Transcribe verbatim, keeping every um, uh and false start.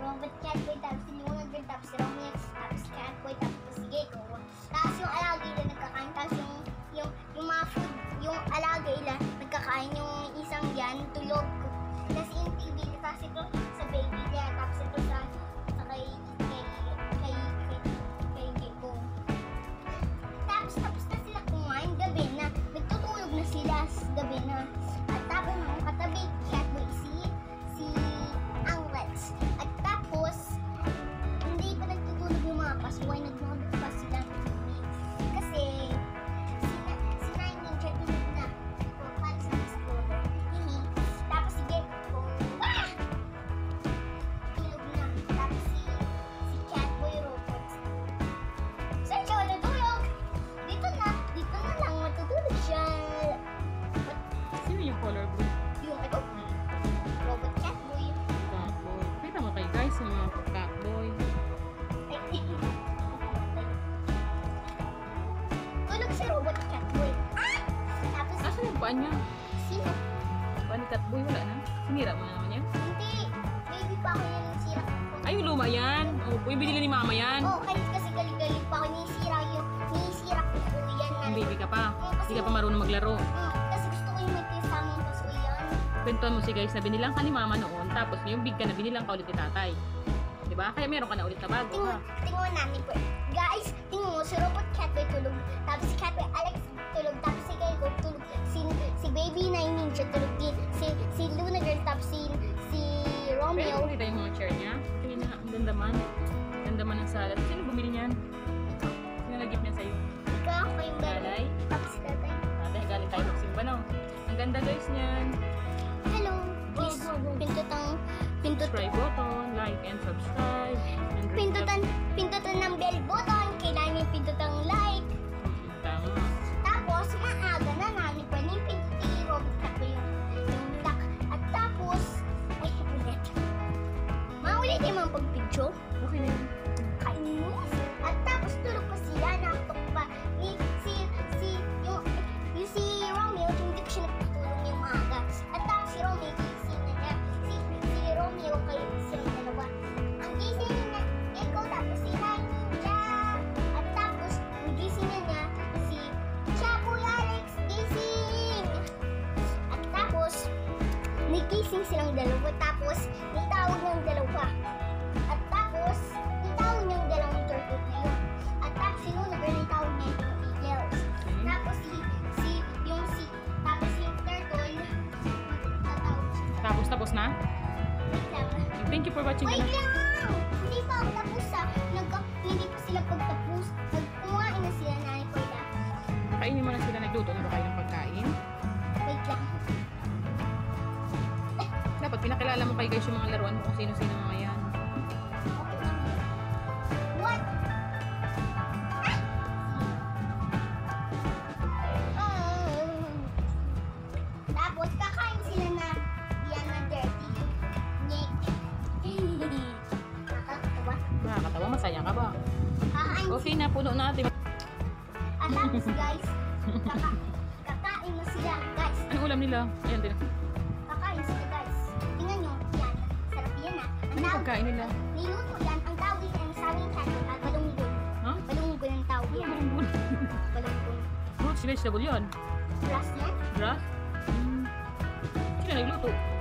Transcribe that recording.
Robot Catboy, tapos si Luna Girl, tapos si Romeo, tapos si Catboy, tapos si Gecko. Tapos yung alaga ila nagkakain, tapos yung, yung, yung mga food, yung alaga ila nagkakain, yung isang yan, tulog. Tapos yung T V, tapos ito sa baby niya, tapos ito sa, sa kay, kay, kay, kay, kay Gecko. Tapos tapos na sila kumain, gabi na, nagtutulog na sila, gabi na. At tapos mga katabi, Catboy, si, si Alex. At tapos, hindi pa nagtutulog yung mga pasuway, nagmamag pa sila. Kasi, sina, sina yung ninja tulog na. O, para sa explorer. Hihi. Tapos si Gecko, ah! Tulog na. Tapos si, si Catboy Robot. Saan siya natulog? Dito na, dito na lang, matutulog siya. Sino yung color blue? Yung ito, Robot Catboy. Catboy. Kita mo kay guys, yung mga Catboy. Tulog si Robot Catboy. Ah! Tapos, Asan yung paan niya? sino? Paan ni Catboy? Wala na. Sinira mo na naman yan? Hindi. Baby pa ako yan yung sira. Ay, yung luma yan. O, oh, yung binili ni mama yan. Oo, oh, kahit kasi galing-galing pa ako. Nisira yung, nisira ko po yan. Yung baby ka pa. Oo, kasi- Hindi ka pa marunong maglaro. Oo, kasi gusto ko yung may kasamang paso yan. Kwentuhan mo si guys na binilang ka ni mama noon. Tapos yung big ka na binilang ka ulit ni tatay. Diba? Kaya meron ka na ulit na bago. Tingnan, Ha? tingnan namin po. Guys, tingnan mo, si Robot Catboy tulog. Tapos si Catboy Alex tulog. Tapos si Gecko tulog. Si, si Baby Nine Ninja tulog din. Si, si Luna Girl, tapos si, si Pero Romeo. kung kita yung mga chair niya. Tingnan niya, ang dandaman. Dandaman ng salad. Sino bumili niyan? Sino nag-gift niya sa'yo? Ikaw, ako yung Tatay? Tapos si tatay. Tatay, galing tayo magsimba no. Ang ganda guys niyan. Hello. Please, Go, go, go. pindutan, pindutan, Subscribe button, like and subscribe. And ring pindutan, pindutan ng bell button. Kailangan yung pindutan like. the- Tama. Tapos, maaga na namin pa yung pindutin yung Robot Catboy yung, yung duck. At tapos, ay, ulit. Maulit yung mga pag-video. Okay na yun. Kainis. At tapos, tulog pa sila. Nakatok pa. Ni, si, si, yung, yung si Romeo, hindi ko siya nagtutulong yung maaga. At tapos si Romeo, gising na niya. Si, si Romeo, kayo silang dalawa. Ang gising niya, ikaw, tapos si Nine Ninja. At tapos, ang gising na niya, si Chapoy Alex, gising. At tapos, nagising silang dalawa. Tapos, nitawag ng dalawa. At tapos, nitawag ng dalawang turtle na yun. At tapos, si Luna Girl, nitawag niya yung eagles. Tapos, si, si, yung si, tapos yung turtle, tatawag siya. Tapos, tapos na? Wait lang. Thank you for watching. Wait lang! Hindi pa ako tapos ah. Nagka, hindi pa sila pagtapos. Nagkumain na sila na ni Paula. Kainin mo na sila, nagluto na ba kayo ng pagkain? Wait lang. Dapat pinakilala mo kay guys yung mga laruan mo kung sino-sino mga yan. Okay lang. What? Ah! Tapos kakain sila na yan na dirty. Nick. Nakakatawa. Nakakatawa, masaya ka ba? Kakain Okay na, puno natin. At tapos guys, kaka kakain na sila guys. Anong ulam nila? Ayan din. Kakain sila guys. Tingnan nyo, yan. Sarap yan ah. Ang Ano tawag, pagkain nila? niluto yan. Ang tawag yan sa aming channel at balunggol. Ha? Balunggol ang tawag yan. Balunggol. Fruits, vegetable yun. Plus yan. Grass? Hmm. Sino nagluto?